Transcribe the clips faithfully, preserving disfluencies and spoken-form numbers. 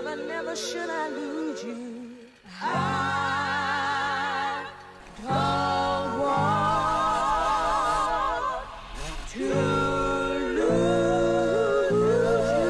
never, never should I lose you. I don't want to lose you.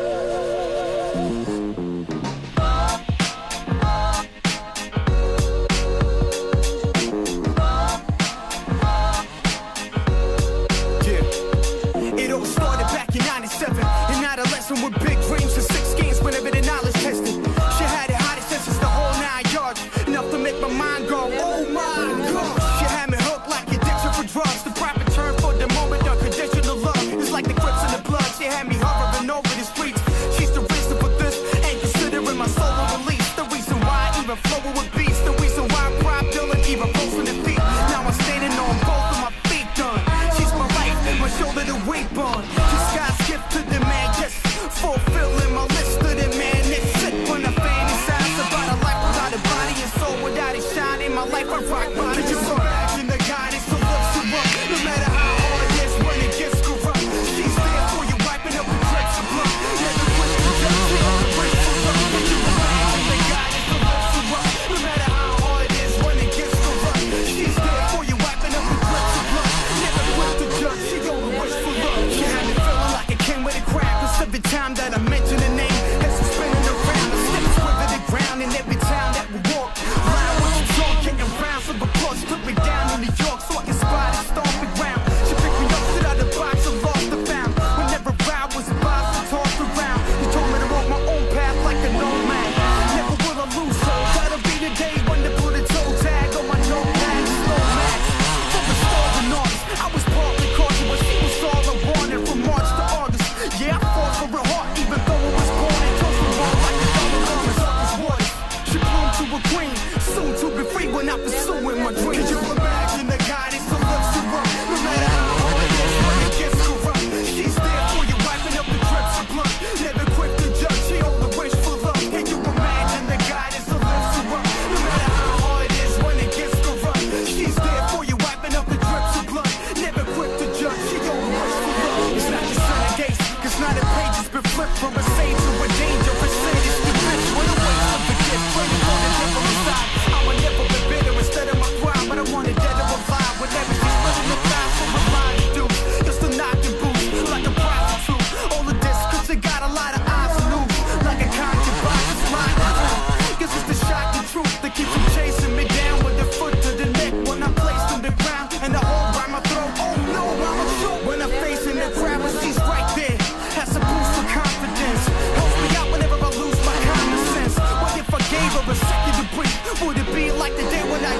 Yeah, it all started back in ninety-seven. An adolescent with big dreams and six games whenever the knowledge tested. She had it hot since the whole nine yards, enough to make my mind go, oh my God. She had me hooked like addiction for drugs. The proper term for the moment, unconditional love. It's like the Crips in the blood. She had me hovering over the streets. She's the reason for this, ain't considering my solo release. The reason why I even flowing with beats. The reason why I'm prop dealing, even posting the feet. Now I'm standing on both of my feet done. She's my life, my shoulder to weep on. This God's gift to the man, just fulfilling my list of the man. It's sick when I fantasize about a life without a body and soul, without a shine in my life. I rock body. Can you imagine the guidance who lifts you up, no matter how hard it is when it gets corrupt? She's there for you, wiping up the dregs of blood. Never quit the just feel the breaks of love. Can you imagine the guidance who lifts you up, no matter how hard it is when it gets corrupt? She's there for you, wiping up the dregs of blood. Never quit the judge, she only wish for love. She had me feeling like a king with a crown. Cause every time that I mention her name, as I'm spinning around, the steps over the ground. And every time that we walk, round with the drunk, getting rounds of applause. Put me down in New York so I can spot and stomp the ground. She picked me up, sit out the box and lost the found. Whenever I was about to toss around, you told me to walk my own path like a nomad. Never will I lose her. That'll be the day when they put a toe tag on my notepad. Slow max. From the stars and artists, I was partly cautious, but she was all I wanted from March to August. Yeah, I fought for her heart, even though I was born and toast the wall like the dollar llamas of his waters. She bloomed to a queen, soon to be free when I'm pursuing my dreams. Can you imagine the guidance who lifts you up, no matter how hard it is when it gets corrupt? She's there for you, wiping up the drips of blood. Never quick to judge, she only wish for love. Can you imagine the guidance who lifts you up, no matter how hard it is when it gets corrupt? She's there for you, wiping up the drips of blood. Never quick to judge, she only wish for love. It's not just Sunny days, cause now the page has been flipped from a sage to a dangerous city. It's the bitch when the waste of the gift, waiting for the devil inside. I would never be bitter instead of my pride, but I wanted dead or alive. With everything splitting the thighs for my mind to do, just to knock and boost like a prostitute. All of this cause they got a lot of eyes to lose, like a concubine just lying through. Guess it's the shocking truth that keeps them chasing me down with their foot to the neck when I'm placed on the ground and the hole by my throat. Oh no, I'm a shoot when I'm facing the crowd, but she's right there. Has a boost of confidence, helps me out whenever I lose my common sense. What if I gave her a second to breathe? Would it be like the day when I